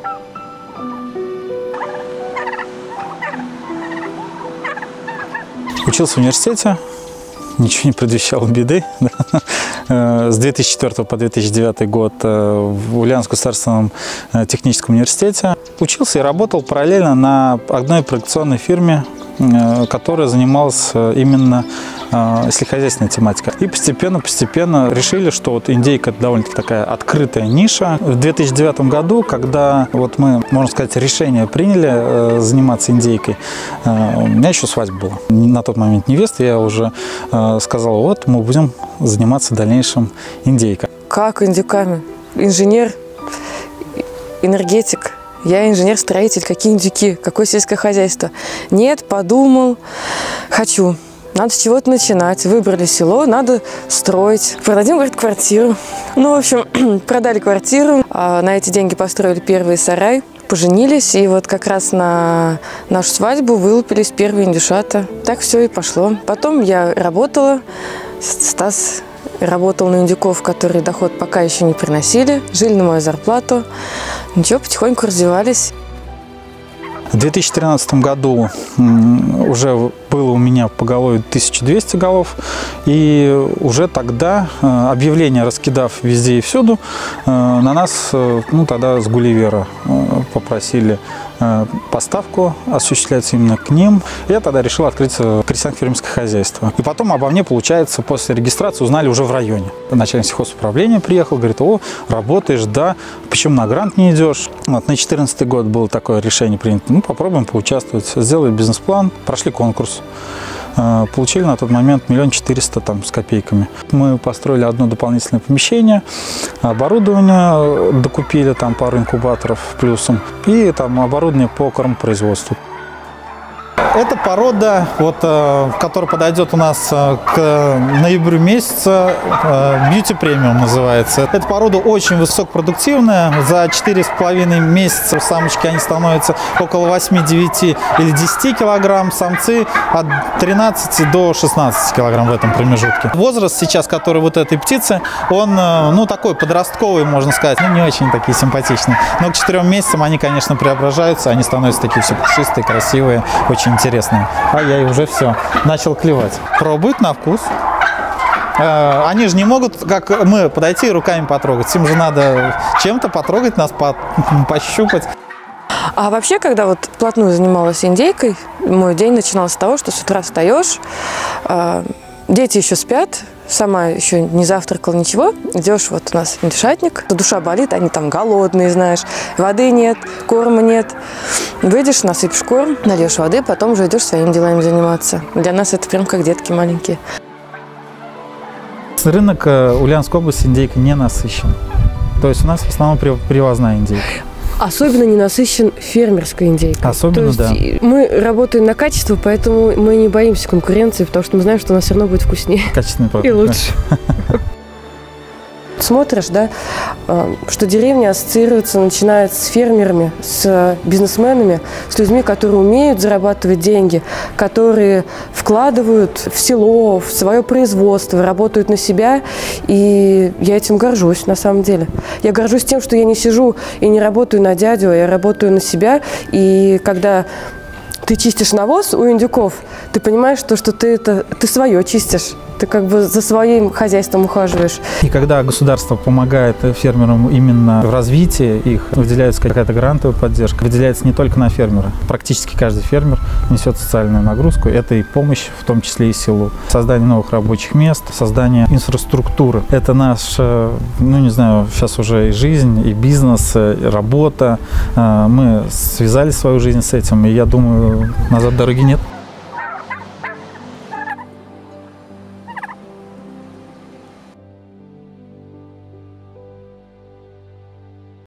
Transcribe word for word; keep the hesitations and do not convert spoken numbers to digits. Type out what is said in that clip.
Учился в университете, ничего не предвещало беды. С две тысячи четвёртого по две тысячи девятый год в Ульяновском государственном техническом университете. Учился и работал параллельно на одной проекционной фирме, которая занималась именно сельскохозяйственной тематикой. И постепенно-постепенно решили, что вот индейка – это довольно-таки такая открытая ниша. В две тысячи девятом году, когда вот мы, можно сказать, решение приняли заниматься индейкой, у меня еще свадьба была. На тот момент невеста, я уже сказал, вот мы будем заниматься в дальнейшем индейкой. Как индюками? Инженер, энергетик. Я инженер-строитель, какие индюки, какое сельское хозяйство. Нет, подумал, хочу. Надо с чего-то начинать. Выбрали село, надо строить. Продадим, говорит, квартиру. Ну, в общем, продали квартиру. А на эти деньги построили первый сарай. Поженились, и вот как раз на нашу свадьбу вылупились первые индюшата. Так все и пошло. Потом я работала. Стас работал на индюков, которые доход пока еще не приносили. Жили на мою зарплату. Ничего, потихоньку развивались. В две тысячи тринадцатом году уже было у меня поголовье тысяча двести голов, и уже тогда, объявление раскидав везде и всюду, на нас, ну тогда с Гулливера попросили поставку осуществляться именно к ним. Я тогда решил открыть крестьянско-фермерское хозяйство. И потом обо мне, получается, после регистрации узнали уже в районе. Начальник сельхозуправления приехал, говорит, о, работаешь, да, почему на грант не идешь? Вот, на две тысячи четырнадцатый год было такое решение принято. Ну, попробуем поучаствовать. Сделали бизнес-план, прошли конкурс. Получили на тот момент миллион четыреста там с копейками. Мы построили одно дополнительное помещение, оборудование докупили, там пару инкубаторов плюсом, и там оборудование по кормопроизводству. Это порода, вот, которая подойдет у нас к ноябрю месяца, Beauty Premium называется. Эта порода очень высокопродуктивная. За четыре с половиной месяца самочки они становятся около восьми-девяти или десяти килограмм, самцы от тринадцати до шестнадцати килограмм в этом промежутке. Возраст сейчас, который вот этой птицы, он, ну, такой подростковый, можно сказать, ну, не очень такие симпатичные. Но к четырем месяцам они, конечно, преображаются, они становятся такие все пушистые, красивые, очень интересные. А я и уже все, начал клевать. Пробуют на вкус. Они же не могут, как мы, подойти и руками потрогать. Им же надо чем-то потрогать нас, по, пощупать. А вообще, когда вот вплотную занималась индейкой, мой день начинался с того, что с утра встаешь, дети еще спят, сама еще не завтракала, ничего. Идешь, вот у нас индюшатник, душа болит, они там голодные, знаешь, воды нет, корма нет. Выйдешь, насыпешь корм, нальешь воды, потом уже идешь своими делами заниматься. Для нас это прям как детки маленькие. Рынок Ульяновской области индейка не насыщен. То есть у нас в основном привозная индейка. Особенно не насыщен фермерской индейкой. Особенно, То есть да. Мы работаем на качество, поэтому мы не боимся конкуренции, потому что мы знаем, что у нас все равно будет вкуснее. Качественный продукт. И лучше. Смотришь, да, что деревня ассоциируется, начинает с фермерами, с бизнесменами, с людьми, которые умеют зарабатывать деньги, которые вкладывают в село, в свое производство, работают на себя. И я этим горжусь, на самом деле. Я горжусь тем, что я не сижу и не работаю на дядю, а я работаю на себя. И когда ты чистишь навоз у индюков, ты понимаешь, что, что ты, это, ты свое чистишь. Ты как бы за своим хозяйством ухаживаешь. И когда государство помогает фермерам именно в развитии их, выделяется какая-то грантовая поддержка, выделяется не только на фермера. Практически каждый фермер несет социальную нагрузку. Это и помощь, в том числе и селу. Создание новых рабочих мест, создание инфраструктуры. Это наша, ну не знаю, сейчас уже и жизнь, и бизнес, и работа. Мы связали свою жизнь с этим, и я думаю, назад дороги нет.